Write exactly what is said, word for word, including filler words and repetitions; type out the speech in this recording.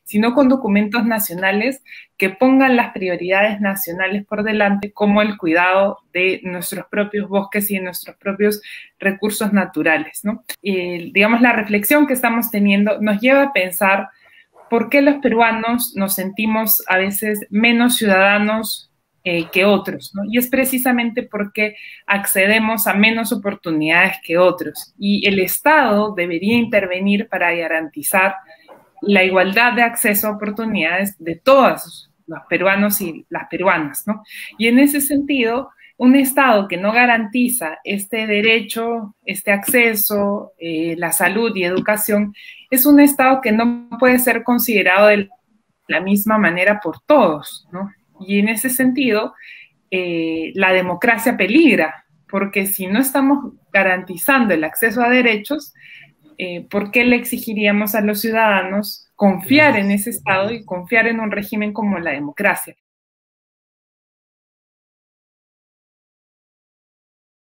sino con documentos nacionales que pongan las prioridades nacionales por delante, como el cuidado de nuestros propios bosques y de nuestros propios recursos naturales, ¿no? Y, digamos, la reflexión que estamos teniendo nos lleva a pensar por qué los peruanos nos sentimos a veces menos ciudadanos Eh, que otros, ¿no? Y es precisamente porque accedemos a menos oportunidades que otros. Y el Estado debería intervenir para garantizar la igualdad de acceso a oportunidades de todos los peruanos y las peruanas, ¿no? Y en ese sentido, un Estado que no garantiza este derecho, este acceso, eh, la salud y educación, es un Estado que no puede ser considerado de la misma manera por todos, ¿no? Y en ese sentido, eh, la democracia peligra, porque si no estamos garantizando el acceso a derechos, eh, ¿por qué le exigiríamos a los ciudadanos confiar en ese Estado y confiar en un régimen como la democracia?